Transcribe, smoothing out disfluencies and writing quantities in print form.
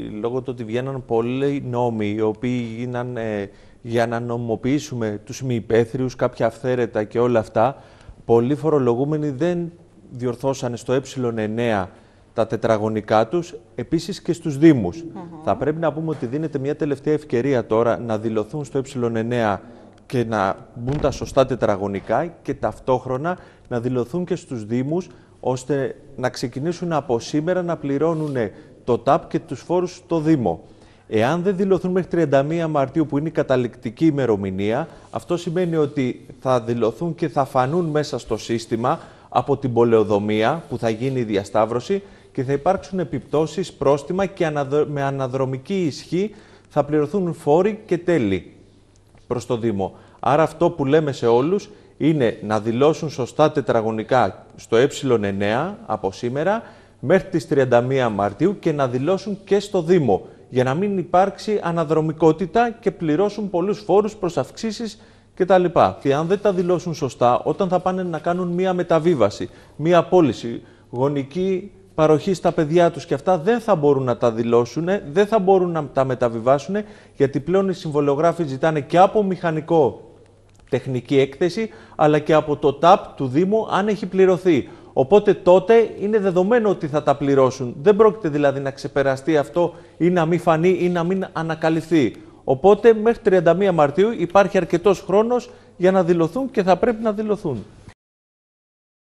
Λόγω του ότι βγαίναν πολλοί νόμοι οι οποίοι γίνανε για να νομιμοποιήσουμε τους μη υπαίθριους, κάποια αυθαίρετα και όλα αυτά, πολλοί φορολογούμενοι δεν διορθώσανε στο ε9 τα τετραγωνικά τους, επίσης και στους Δήμους. Θα πρέπει να πούμε ότι δίνεται μια τελευταία ευκαιρία τώρα να δηλωθούν στο ε9 και να μπουν τα σωστά τετραγωνικά και ταυτόχρονα να δηλωθούν και στους Δήμους, ώστε να ξεκινήσουν από σήμερα να πληρώνουν το ΤΑΠ και τους φόρους στο Δήμο. Εάν δεν δηλωθούν μέχρι 31 Μαρτίου, που είναι η καταληκτική ημερομηνία, αυτό σημαίνει ότι θα δηλωθούν και θα φανούν μέσα στο σύστημα από την πολεοδομία που θα γίνει η διασταύρωση και θα υπάρξουν επιπτώσεις, πρόστιμα και με αναδρομική ισχύ θα πληρωθούν φόροι και τέλη προς το Δήμο. Άρα αυτό που λέμε σε όλους είναι να δηλώσουν σωστά τετραγωνικά στο ε9 από σήμερα μέχρι τις 31 Μαρτίου και να δηλώσουν και στο Δήμο, για να μην υπάρξει αναδρομικότητα και πληρώσουν πολλούς φόρους, προσαυξήσεις κτλ. Και αν δεν τα δηλώσουν σωστά, όταν θα πάνε να κάνουν μία μεταβίβαση, μία πώληση, γονική παροχή στα παιδιά τους και αυτά, δεν θα μπορούν να τα δηλώσουν, δεν θα μπορούν να τα μεταβιβάσουν, γιατί πλέον οι συμβολιογράφοι ζητάνε και από μηχανικό τεχνική έκθεση, αλλά και από το ΤΑΠ του Δήμου αν έχει πληρωθεί. Οπότε τότε είναι δεδομένο ότι θα τα πληρώσουν. Δεν πρόκειται δηλαδή να ξεπεραστεί αυτό ή να μην φανεί ή να μην ανακαλυφθεί. Οπότε μέχρι 31 Μαρτίου υπάρχει αρκετός χρόνος για να δηλωθούν και θα πρέπει να δηλωθούν.